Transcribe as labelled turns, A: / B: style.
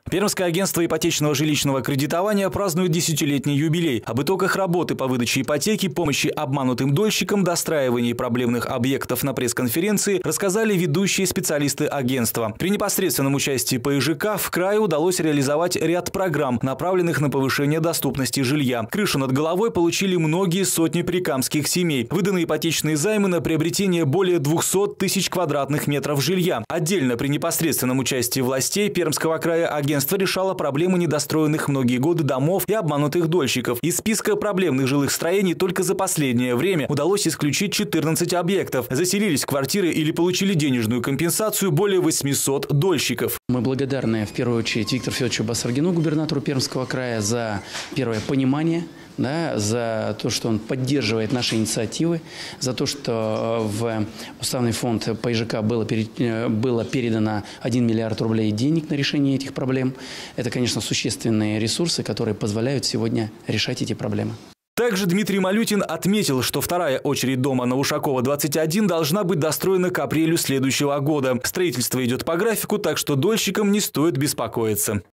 A: Пермское агентство ипотечного жилищного кредитования празднует 10-летний юбилей. Об итогах работы по выдаче ипотеки, помощи обманутым дольщикам, достраивании проблемных объектов на пресс-конференции рассказали ведущие специалисты агентства. При непосредственном участии ПИЖК в крае удалось реализовать ряд программ, направленных на повышение доступности жилья. Крышу над головой получили многие сотни прикамских семей. Выданы ипотечные займы на приобретение более 200 тысяч квадратных метров жилья. Отдельно при непосредственном участии властей Пермского края агентство решало проблемы недостроенных многие годы домов и обманутых дольщиков. Из списка проблемных жилых строений только за последнее время удалось исключить 14 объектов. Заселились в квартиры или получили денежную компенсацию более 800 дольщиков.
B: Мы благодарны в первую очередь Виктору Федоровичу Басаргину, губернатору Пермского края, за первое понимание, за то, что он поддерживает наши инициативы, за то, что в Уставный фонд ПИЖК было передано 1 миллиард рублей денег на решение этих проблем. Это, конечно, существенные ресурсы, которые позволяют сегодня решать эти проблемы.
A: Также Дмитрий Малютин отметил, что вторая очередь дома на Ушакова, 21 должна быть достроена к апрелю следующего года. Строительство идет по графику, так что дольщикам не стоит беспокоиться.